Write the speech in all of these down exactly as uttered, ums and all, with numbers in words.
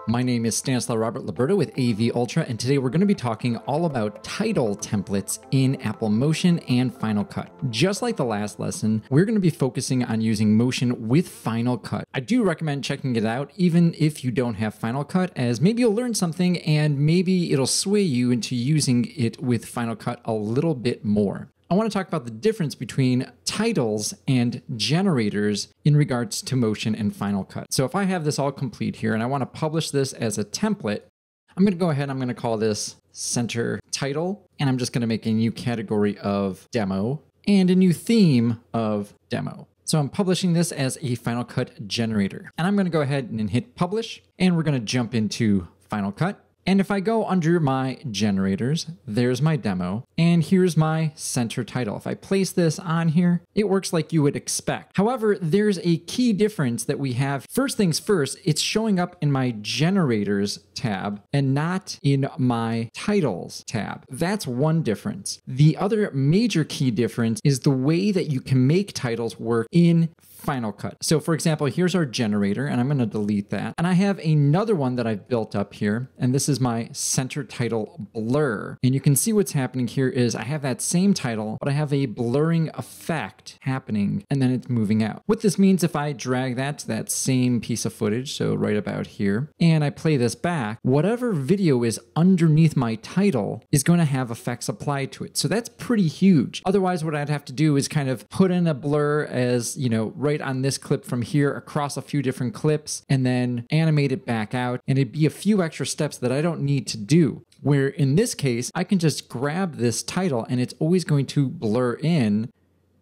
My name is Stanislaw Robert Liberto with A V Ultra, and today we're going to be talking all about title templates in Apple Motion and Final Cut. Just like the last lesson, we're going to be focusing on using Motion with Final Cut. I do recommend checking it out even if you don't have Final Cut, as maybe you'll learn something and maybe it'll sway you into using it with Final Cut a little bit more. I want to talk about the difference between titles and generators in regards to Motion and Final Cut. So if I have this all complete here and I want to publish this as a template, I'm going to go ahead, I'm going to call this center title, and I'm just going to make a new category of demo and a new theme of demo. So I'm publishing this as a Final Cut generator, and I'm going to go ahead and hit publish, and we're going to jump into Final Cut. And if I go under my generators, there's my demo, and here's my center title. If I place this on here, it works like you would expect. However, there's a key difference that we have. First things first, it's showing up in my generators tab and not in my titles tab. That's one difference. The other major key difference is the way that you can make titles work in Final Cut. So for example, here's our generator, and I'm going to delete that. And I have another one that I've built up here, and this is my center title blur. And you can see what's happening here is I have that same title, but I have a blurring effect happening, and then it's moving out. What this means, if I drag that to that same piece of footage, so right about here, and I play this back, whatever video is underneath my title is going to have effects applied to it. So that's pretty huge. Otherwise, what I'd have to do is kind of put in a blur as, you know, right on this clip from here across a few different clips and then animate it back out. And it'd be a few extra steps that I don't need to do. Where in this case, I can just grab this title and it's always going to blur in,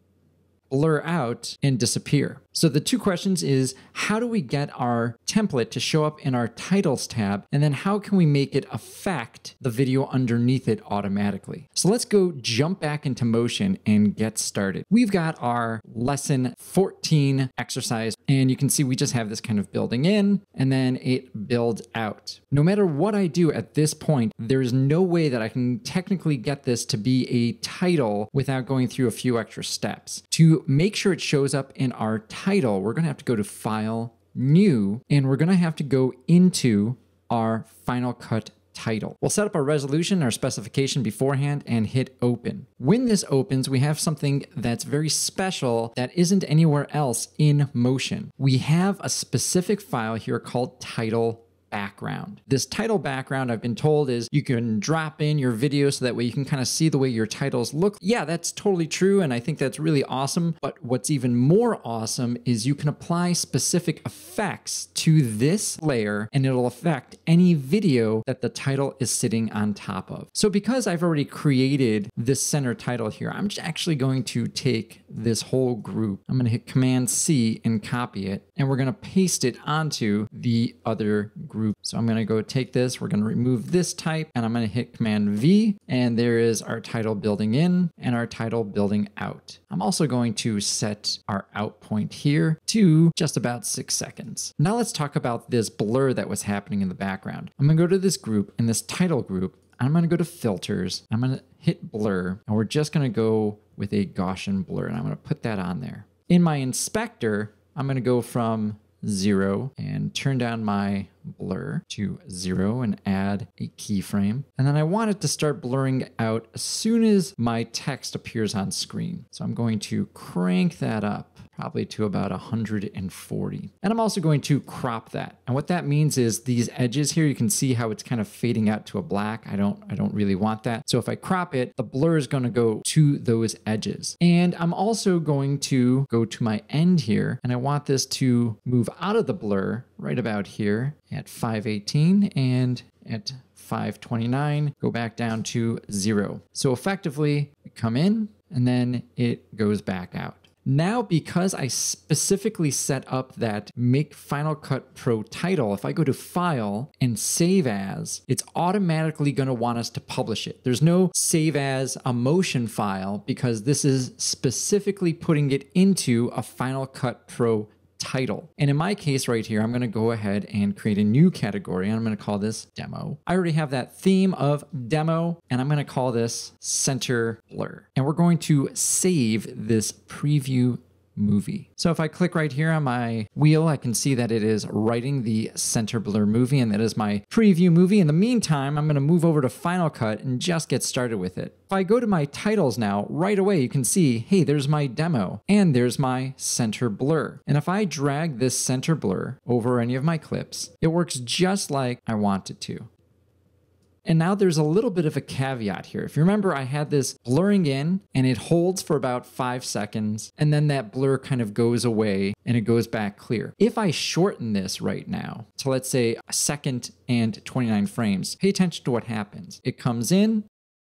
blur out, and disappear. So the two questions is, how do we get our template to show up in our titles tab? And then how can we make it affect the video underneath it automatically? So let's go jump back into Motion and get started. We've got our lesson fourteen exercise, and you can see we just have this kind of building in and then it builds out. No matter what I do at this point, there's no way that I can technically get this to be a title without going through a few extra steps. To make sure it shows up in our title, we're going to have to go to File, New, and we're going to have to go into our Final Cut title. We'll set up our resolution, our specification beforehand, and hit Open. When this opens, we have something that's very special that isn't anywhere else in Motion. We have a specific file here called title background. This title background, I've been told, is you can drop in your video so that way you can kind of see the way your titles look. Yeah, that's totally true, and I think that's really awesome. But what's even more awesome is you can apply specific effects to this layer, and it'll affect any video that the title is sitting on top of. So because I've already created this center title here, I'm actually going to take this whole group. I'm going to hit Command C and copy it, and we're going to paste it onto the other group. Group. So I'm going to go take this, we're going to remove this type, and I'm going to hit Command V, and there is our title building in and our title building out. I'm also going to set our out point here to just about six seconds. Now let's talk about this blur that was happening in the background. I'm going to go to this group, and this title group, I'm going to go to Filters, I'm going to hit Blur, and we're just going to go with a Gaussian blur, and I'm going to put that on there. In my inspector, I'm going to go from zero and turn down my blur to zero and add a keyframe. And then I want it to start blurring out as soon as my text appears on screen. So I'm going to crank that up probably to about one hundred forty. And I'm also going to crop that. And what that means is these edges here, you can see how it's kind of fading out to a black. I don't, I don't really want that. So if I crop it, the blur is going to go to those edges. And I'm also going to go to my end here, and I want this to move out of the blur right about here at five eighteen and at five twenty-nine, go back down to zero. So effectively, we come in and then it goes back out. Now, because I specifically set up that Make Final Cut Pro title, if I go to File and Save As, it's automatically going to want us to publish it. There's no Save As a Motion file because this is specifically putting it into a Final Cut Pro title. And in my case right here, I'm going to go ahead and create a new category, and I'm going to call this demo. I already have that theme of demo, and I'm going to call this center blur. And we're going to save this preview movie. So if I click right here on my wheel, I can see that it is writing the center blur movie, and that is my preview movie. In the meantime, I'm going to move over to Final Cut and just get started with it. If I go to my titles now, right away you can see, hey, there's my demo and there's my center blur. And if I drag this center blur over any of my clips, it works just like I want it to. And now there's a little bit of a caveat here. If you remember, I had this blurring in and it holds for about five seconds and then that blur kind of goes away and it goes back clear. If I shorten this right now to, let's say, a second and twenty-nine frames, pay attention to what happens. It comes in,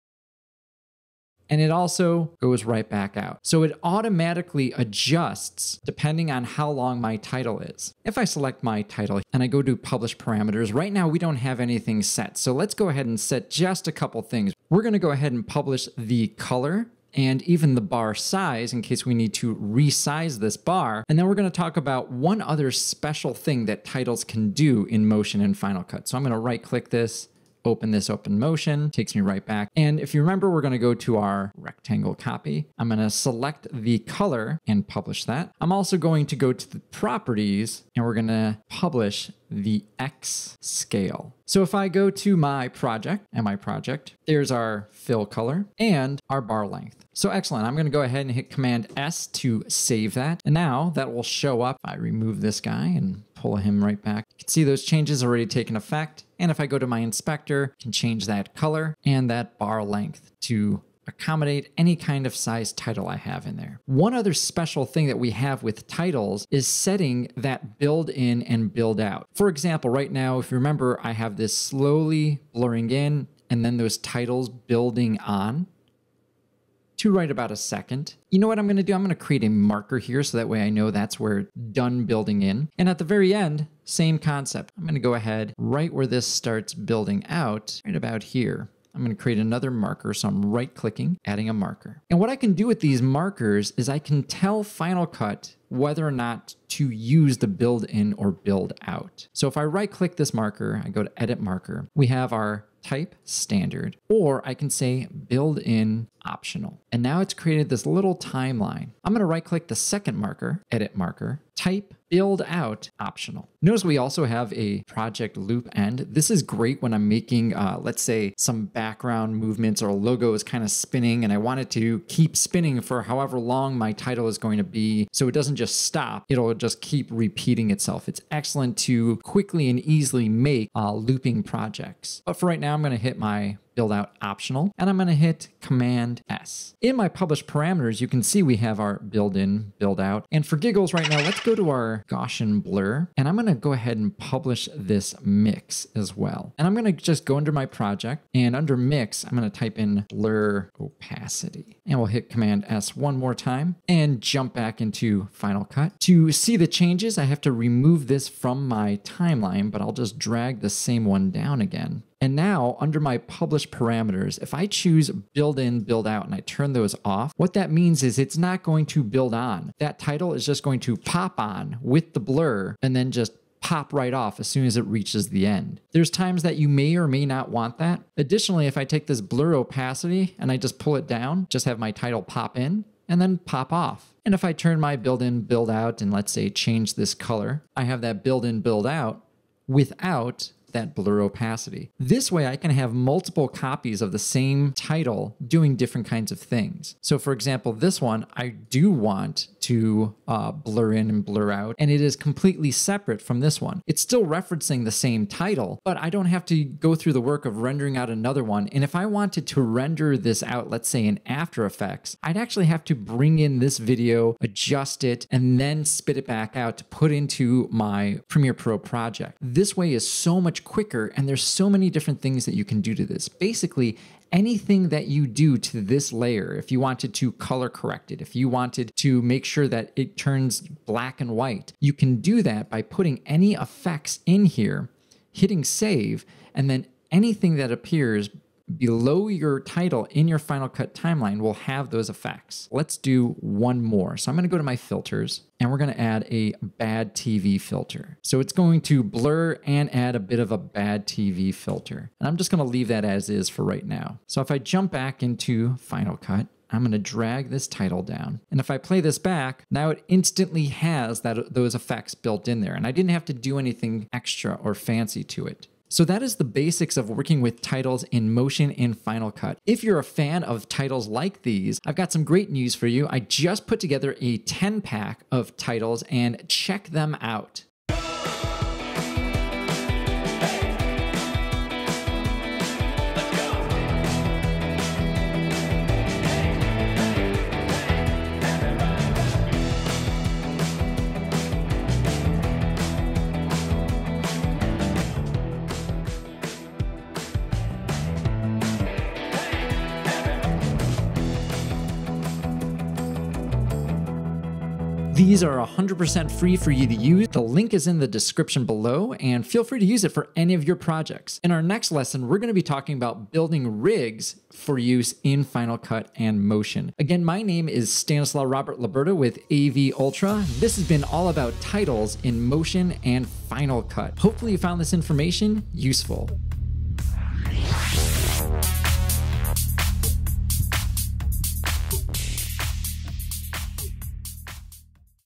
and it also goes right back out. So it automatically adjusts depending on how long my title is. If I select my title and I go to publish parameters, right now we don't have anything set. So let's go ahead and set just a couple things. We're gonna go ahead and publish the color and even the bar size in case we need to resize this bar. And then we're gonna talk about one other special thing that titles can do in Motion and Final Cut. So I'm gonna right click this, open this open motion, takes me right back. And if you remember, we're gonna go to our rectangle copy. I'm gonna select the color and publish that. I'm also going to go to the properties and we're gonna publish the X scale. So if I go to my project and my project, there's our fill color and our bar length. So excellent. I'm gonna go ahead and hit Command S to save that. And now that will show up. I remove this guy and pull him right back. You can see those changes already taken effect. And if I go to my inspector, I can change that color and that bar length to accommodate any kind of size title I have in there. One other special thing that we have with titles is setting that build in and build out. For example, right now, if you remember, I have this slowly blurring in and then those titles building on to right about a second. You know what I'm gonna do? I'm gonna create a marker here so that way I know that's where it's done building in. And at the very end, same concept. I'm gonna go ahead right where this starts building out, right about here. I'm going to create another marker, so I'm right clicking, adding a marker. And what I can do with these markers is I can tell Final Cut whether or not to use the build in or build out. So if I right click this marker, I go to edit marker, we have our type standard, or I can say build in optional. And now it's created this little timeline. I'm going to right click the second marker, edit marker, type build out optional. Notice we also have a project loop end. This is great when I'm making, uh, let's say, some background movements or a logo is kind of spinning and I want it to keep spinning for however long my title is going to be. So it doesn't just stop, it'll just keep repeating itself. It's excellent to quickly and easily make uh, looping projects. But for right now, I'm going to hit my build out optional, and I'm going to hit Command S. In my published parameters, you can see we have our build in, build out. And for giggles right now, let's go to our Gaussian blur, and I'm going to go ahead and publish this mix as well. And I'm going to just go under my project, and under mix, I'm going to type in blur opacity. And we'll hit Command S one more time and jump back into Final Cut. To see the changes, I have to remove this from my timeline, but I'll just drag the same one down again. And now under my published parameters, if I choose build in, build out, and I turn those off, what that means is it's not going to build on. That title is just going to pop on with the blur and then just pop right off as soon as it reaches the end. There's times that you may or may not want that. Additionally, if I take this blur opacity and I just pull it down, just have my title pop in and then pop off. And if I turn my build in, build out, and let's say change this color, I have that build in, build out without that blur opacity. This way I can have multiple copies of the same title doing different kinds of things. So for example, this one, I do want to uh, blur in and blur out, and it is completely separate from this one. It's still referencing the same title, but I don't have to go through the work of rendering out another one. And if I wanted to render this out, let's say in After Effects, I'd actually have to bring in this video, adjust it, and then spit it back out to put into my Premiere Pro project. This way is so much quicker, and there's so many different things that you can do to this. Basically, anything that you do to this layer, if you wanted to color correct it, if you wanted to make sure that it turns black and white, you can do that by putting any effects in here, hitting save, and then anything that appears below your title in your Final Cut timeline will have those effects. Let's do one more. So I'm going to go to my filters and we're going to add a bad T V filter. So it's going to blur and add a bit of a bad T V filter. And I'm just going to leave that as is for right now. So if I jump back into Final Cut, I'm going to drag this title down. And if I play this back, now it instantly has that those effects built in there. And I didn't have to do anything extra or fancy to it. So that is the basics of working with titles in Motion in Final Cut. If you're a fan of titles like these, I've got some great news for you. I just put together a ten pack of titles and check them out. These are one hundred percent free for you to use. The link is in the description below, and feel free to use it for any of your projects. In our next lesson, we're going to be talking about building rigs for use in Final Cut and Motion. Again, my name is Stanislaw Robert Liberta with A V Ultra. This has been all about titles in Motion and Final Cut. Hopefully you found this information useful.